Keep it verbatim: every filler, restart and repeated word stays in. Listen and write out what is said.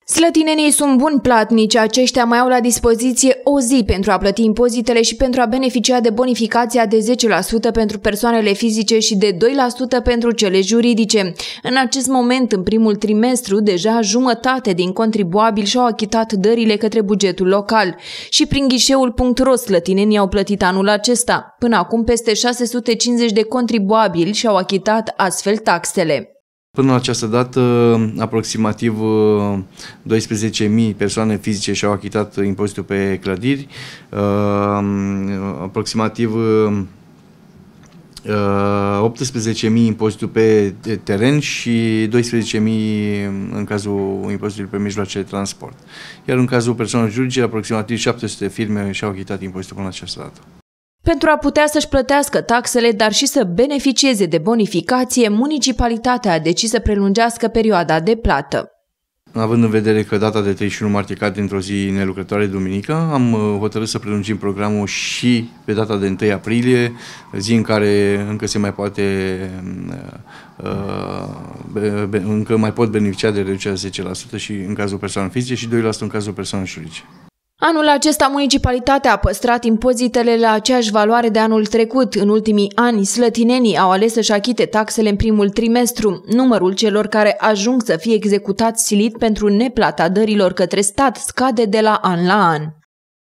Slătinenii sunt buni platnici, aceștia mai au la dispoziție o zi pentru a plăti impozitele și pentru a beneficia de bonificația de zece la sută pentru persoanele fizice și de doi la sută pentru cele juridice. În acest moment, în primul trimestru, deja jumătate din contribuabili și-au achitat dările către bugetul local. Și prin ghișeul punct ro slătinenii au plătit anul acesta. Până acum, peste șase sute cincizeci de contribuabili și-au achitat astfel taxele. Până la această dată, aproximativ douăsprezece mii persoane fizice și-au achitat impozitul pe clădiri, aproximativ optsprezece mii impozitul pe teren și doisprezece mii în cazul impozitului pe mijloace de transport. Iar în cazul persoanelor juridice, aproximativ șapte sute firme și-au achitat impozitul până la această dată. Pentru a putea să-și plătească taxele, dar și să beneficieze de bonificație, municipalitatea a decis să prelungească perioada de plată. Având în vedere că data de treizeci și unu martie cade într-o zi nelucrătoare, duminică, am hotărât să prelungim programul și pe data de întâi aprilie, zi în care încă se mai poate încă mai pot beneficia de reducerea zece la sută și în cazul persoanelor fizice și doi la sută în cazul persoanelor juridice. Anul acesta, municipalitatea a păstrat impozitele la aceeași valoare de anul trecut. În ultimii ani, slătinenii au ales să-și achite taxele în primul trimestru. Numărul celor care ajung să fie executați silit pentru neplata dărilor către stat scade de la an la an.